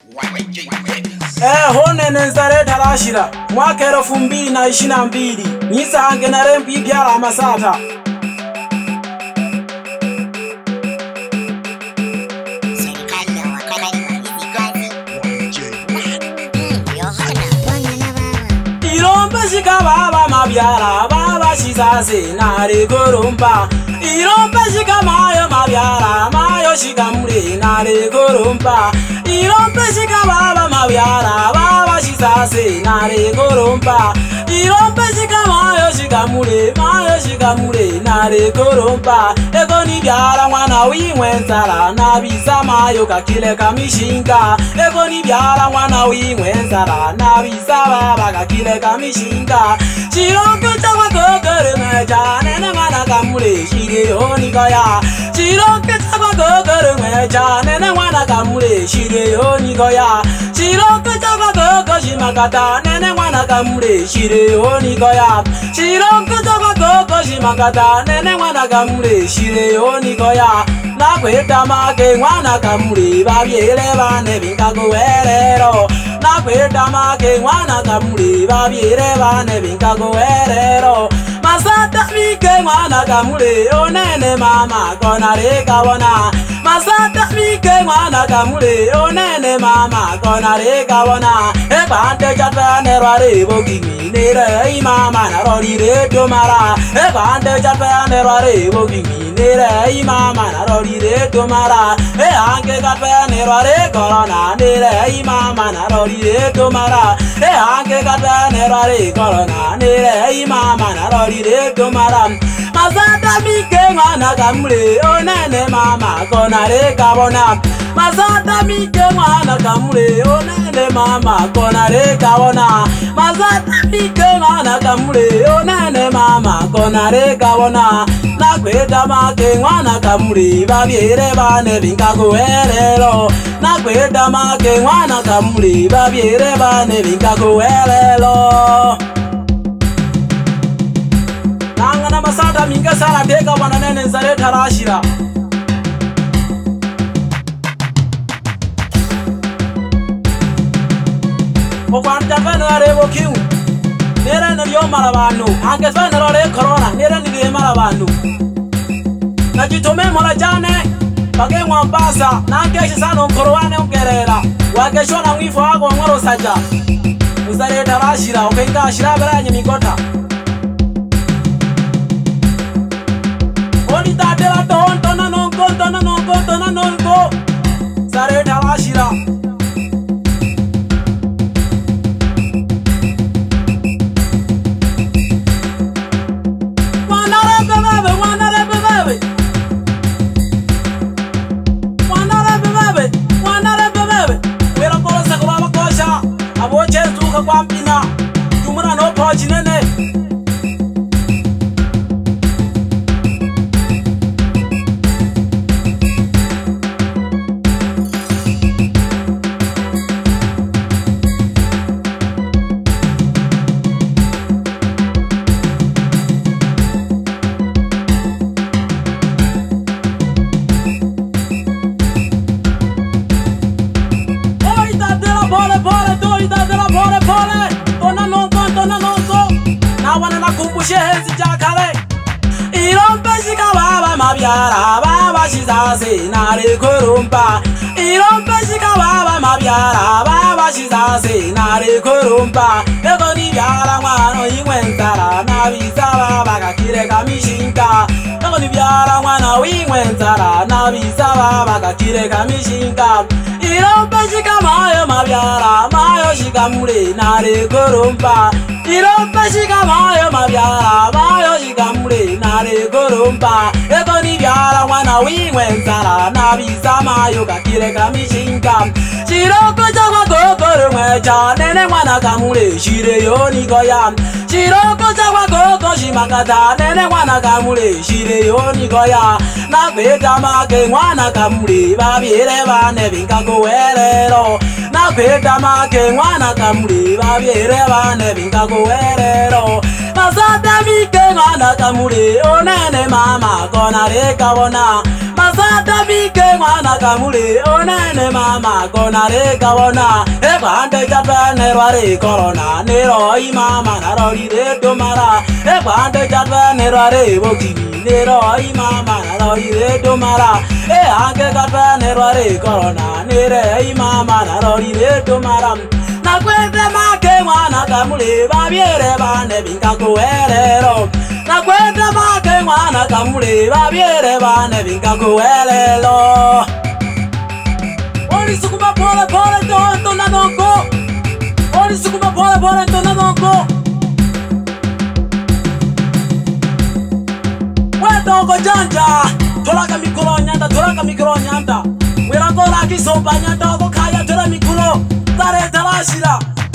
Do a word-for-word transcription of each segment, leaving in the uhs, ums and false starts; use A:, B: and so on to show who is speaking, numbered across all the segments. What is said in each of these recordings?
A: Eh, hone nenzare tarashira mwaka elfu mbili na ishirini na mbili nisange na rempi ibyara amasata Irombe shika baba mabyara baba shizase nare goromba Irombe shika mayo mabyara mayo shika mure nare goromba Irombe shika baba mabyara baba shizase nare goromba Irombe shika mayo shika mure mayo shika mure nare goromba Ego ni byara mwana wimwenzara nabisa mayo kakile kamishinga Ego ni byara mwana wimwenzara nabisa baba kakile kamishinga Chirongo chakwa kokore mecha nene mwana kamule shire yoni kaya Chirongo chakwa kokore mecha nene mwana kamule shire yoni kaya Chirongo chakwa koko shimakata nene mwana kamule shire yoni kaya Chirongo chakwa koko shimakata nene mwana kamule shire yoni kaya Nakweta make mwana kamule babyele bane binkakuwerero Nakweta make mwana kamule babyele bane binkakuwerero Masata mike mwana kamule onene mama konare kabona Masata mike mwana kamule onene mama konare kabona Ebante chatwa nerware bogimi nere imama narorire tomara Ebante chatwa nerware bogimi nere imama narorire tomara E anke katwa nerware corona nere imama narorire tomara E anke katwa nerware corona nere imama narorire tomara Masata mike mwana kamule onene mama konare kabona Masata mike mwana kamule onene mama konare kabona Masata mike mwana kamule onene mama konare kabona Nakweta make mwana kamule babyere bane binkakuwerero Nakweta make mwana kamule babyere bane binkakuwerero Nangana masata minga sara teka wana nene nzare tarashira Okwanja vene arebo kiu Nere niliyo marabanu Ange vene rore corona Nere niliyo marabanu Najitome mola jane Bage mwambasa Nangeshi sana mkorowane ungerera Wakeshwa na mwifo wako mwaro saja Nzare tarashira Okenga ashira vera nye migota Oni tatela ton tona nonko tona nonko tona nonko Zare tarashira Wanare bebebe wanare bebebe Wanare bebebe wanare bebebe Wera kola sakura makosha Aboche tuka kwa mpina Jumura no pochi nene Shezi jakale Irombe shika baba mabyara baba shizase nare korumba Irombe shika baba mabyara baba shizase nare korumba Ego ni byara mwana ingwenzara nabisa baba kakire kamishinga Ego ni byara mwana ingwenzara nabisa baba kakire kamishinga Irombe shika mayo mabyara mayo shika mure nare korumba Irombe shika mayo mabyara mayo shika mure nare korumba Ego ni byara mwana wimwenzara nabisa mayo kakire kamishinga Chiroko chakwa kokoro mwecha nene mwana kamure shire yoni goya Chiroko chakwa koko shimakata nene mwana kamure shire yoni goya Nakweta make mwana kamure babyere bane binkakuwerero nakweta make mwana kamule babyere bane bingakuwerero masata mike mwana kamule onene mama kona reka bona masata mike mwana kamule onene mama kona reka bona ebande jatane rware corona neroi mama narori de domara ebande jatane rware bokini neroi mama narori de domara e ange jatane rware corona nerei mama narori de domara nakweta make mwana kamule babyere bane bingakuwerero nakweta make mwana kamule babyere bane bingakuwerero Ori sukuma pole pole tonto na donko Ori sukuma pole pole tonto na donko We donko janja Tolaka mikuro nyanda tolaka mikuro nyanda Wera kola kisomba nyanda Oko kaya tola mikuro Tare talashira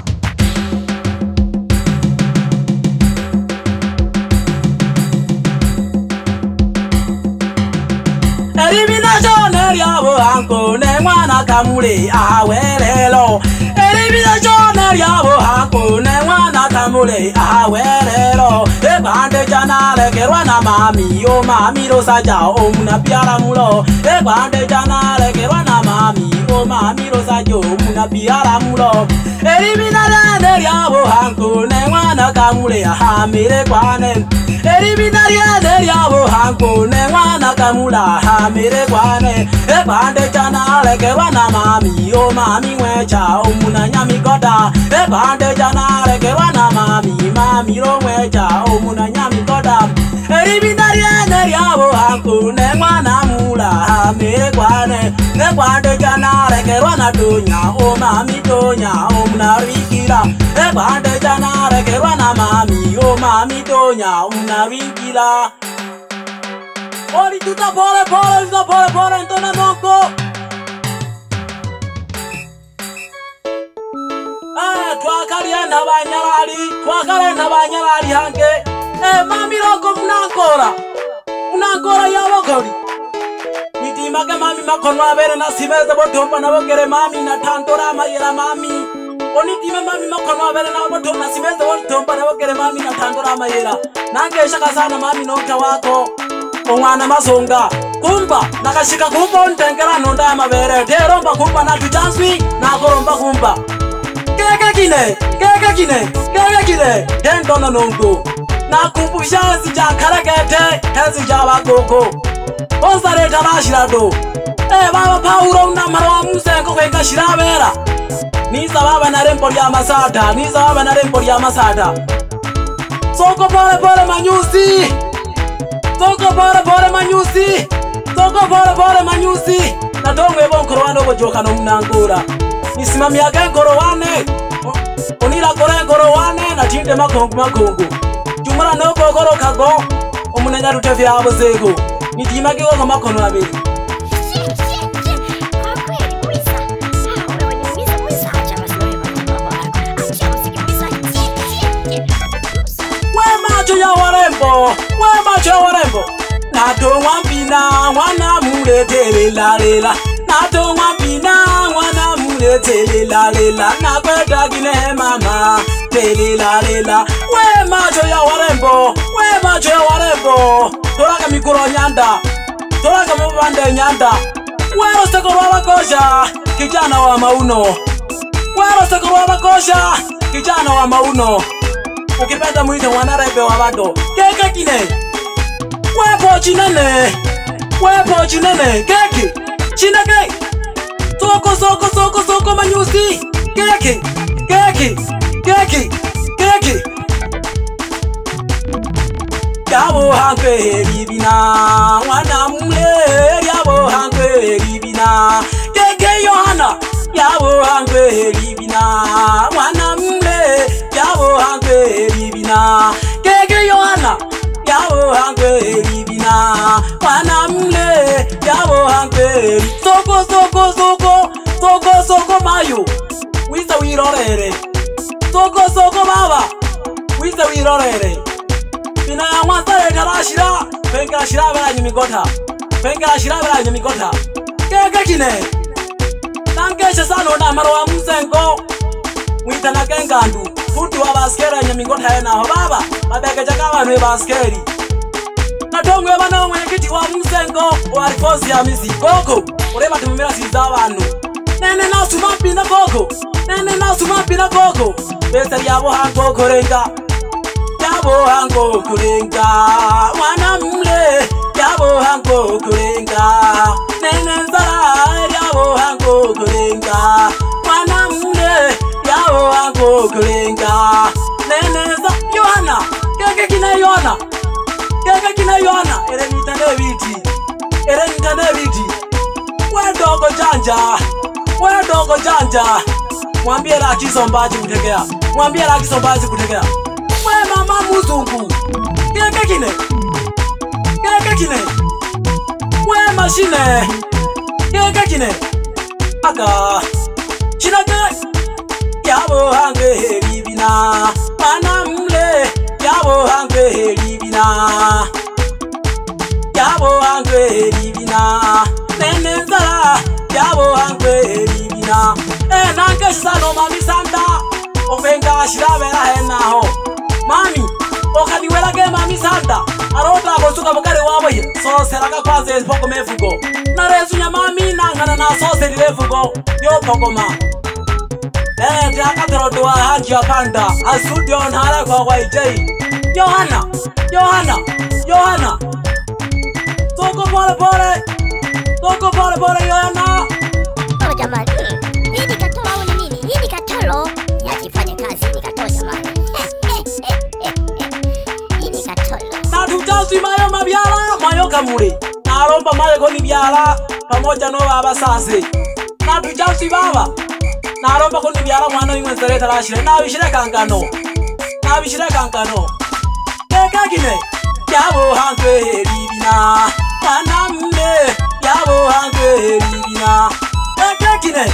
A: Elimination eriabo hanko ne mwana kamule awerelo Elimination eriabo hanko ne mwana kamule awerelo Ebande jana lekerwa na mami o mami rosaja o muna piara mulo Ebande jana lekerwa na mami o mami rosaja o muna piara mulo Elimination eriabo hanko ne mwana kamule ahamire kwane Elimination eriabo hanko ne mwana kamula ahamire kwane Ebande jana lekerwa na mami o mami mwecha o muna nyamikoda Ebande jana lekerwa na mami mami ro mwecha o muna nyamikoda Elimination eriabo hanko ne mwana mula ahamire kwane Ebande jana lekerwa na donya o mami donya o muna rikira Ebande jana lekerwa na mami o mami donya o muna rikira Ori tuta pole pole tuta pole pole ntona nonko Ah twakaria na banyarari twakare na banyarari hange Eh mami roko mnankora Mnankora ya wakori Mitima ke mami makonwa bere na sibeze botomba na bokere mami na tantora mayera mami Onitime mami makonwa bere na botomba na sibeze botomba na bokere mami na tantora mayera Nange shaka sana mami nonka wako Omwana masonga kumba nakashika kumba ntengera nonda ya mabere teromba kumba na tujanswi na koromba kumba keke kine keke kine keke kine tentono nongo na kumbusha sija karakete hezija bakoko onsare tarashira do eh baba Paulo na marwa musengo kwenga shirabera ni sababa na rempo ya masada ni sababa na rempo ya masada soko pole pole manyusi Soko bora bora manyusi Soko bora bora manyusi Na dongo ebo nkorowane obo joka no mnangura Nisimami yake nkorowane Onira kore nkorowane Na tinde makongu makongu Jumara noko koro kago Omunenya rutevi habo zego Nitima kiko makono na bili Macho ya warembo, we macho ya warembo Nato wampina, wana mule tele la lela Nato wampina, wana mule tele la lela Nakweta gine mama, tele la lela We macho ya warembo, we macho ya warembo Toraka mikuro nyanda, toraka mbande nyanda Wero sekoro wakosha, kijana wa mauno Wero sekoro wakosha, kijana wa mauno Ukipenda mwite wanarebe wa bado Keke kine Wepo chinene Wepo chinene Keke Chineke Soko soko soko soko manyusi Keke Keke Keke Keke Yabo hankwe heribina Wana mule Yabo hankwe heribina Keke Yohana Yabo hankwe heribina Wana mule Yabo hankwe heribina Keke Yohana Yabo hankwe heribina Wana mule Yabo hankwe Soko soko soko Soko soko mayo Wisa wirorere Soko soko baba Wisa wirorere Ina ya mwasare tarashira Penka shira vera nyumigota Penka shira vera nyumigota Keke kine Nange Nankesha sana na marwa mzengo Mwitana kengandu Futu wa baskera nyamingota ya naho baba Mabeke chaka wanu baskeri Natongwe wana mwenyekiti wa mzengo Warifosi ya mizi koko Urema tumimira siza wanu Nene nasu mapina koko Nene nasu mapina koko Besa yabo hango kurenga Yabo hango kurenga Mwana mle Yabo hango kurenga Nene nzara Yabo hango kurenga Mwana mle Yabo hango kurenga Nene nzara Yohana Keke kina Yohana Keke kina Yohana Ere nitane viti Ere nitane viti We dogo janja We dogo janja Mwambie la kisombaji kutegea Mwambie la kisombaji kutegea We mama muzungu Keke kine Keke kine We mashine Keke kine Aga Chinake Yabo hange heribina Mana mle Yabo hange heribina Yabo hange heribina Nene nzara Yabo hange heribina Eh nanke sano mami santa Ofenga shiravera henaho Mami Okadiwela ke mami santa Arota kosuka bokare waboye So seraka kwaze poko mefugo Naresu nya mami nangana na so serire fugo Yo poko ma Eh te akatoro doa hanji apanda Asudi on hara kwa kwa ijei Yohana Yohana Yohana Toko pole pole Toko pole pole Yohana
B: Oh jamani Hii ni katolo au ni nini? Hii ni katolo Yakifanya kazi ni katolo jamani Hii ni katolo
A: Na tutazi mayo mabiara Mayo kamuri Naromba mayo koni biara Pamoja no baba sase Na tutazi baba Naromba koni biara mwana yunga nzareta rashire Na wishire kankano Na wishire kankano Keka kine Yabo hangwe heribina Mwana mle Yabo hangwe heribina Keka kine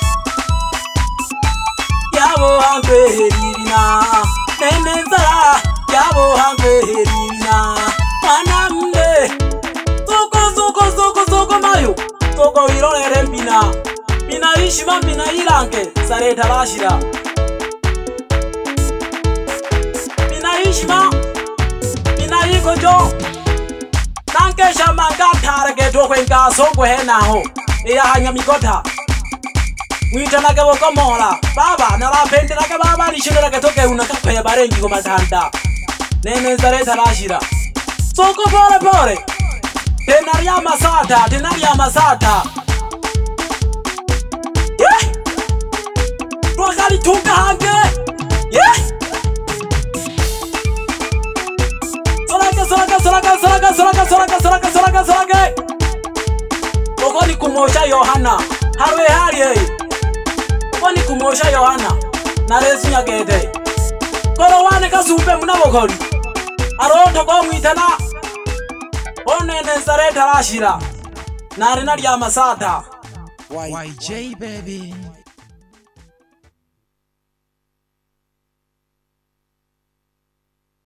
A: Yabo hangwe heribina Nene nzara Yabo hangwe heribina Mwana mle Zoko zoko zoko zoko mayo Zoko wirolere mbina Mina ishima mina iranke Sareta rashira Mina ishima Mina ikojo Nankesha manga targeto kwenka soko henaho Eya hanya mikota Mwitana ke woko mola Baba narapendera ke baba nishirera ke toke unakapaya barengi komatanda Nene Sareta rashira Soko pole pole Tenaria masata Tenaria masata Yeah Tuakali tunga hange Yeah Soraka soraka soraka soraka soraka soraka soraka soraka soraka Okoni kumosha Yohana Harwe hariye Okoni kumosha Yohana Naresu nyagede Koro wane kasumpe munabokori Aroto kwa mwitana Onene Sareta rashira Narina lya masata
C: Y J baby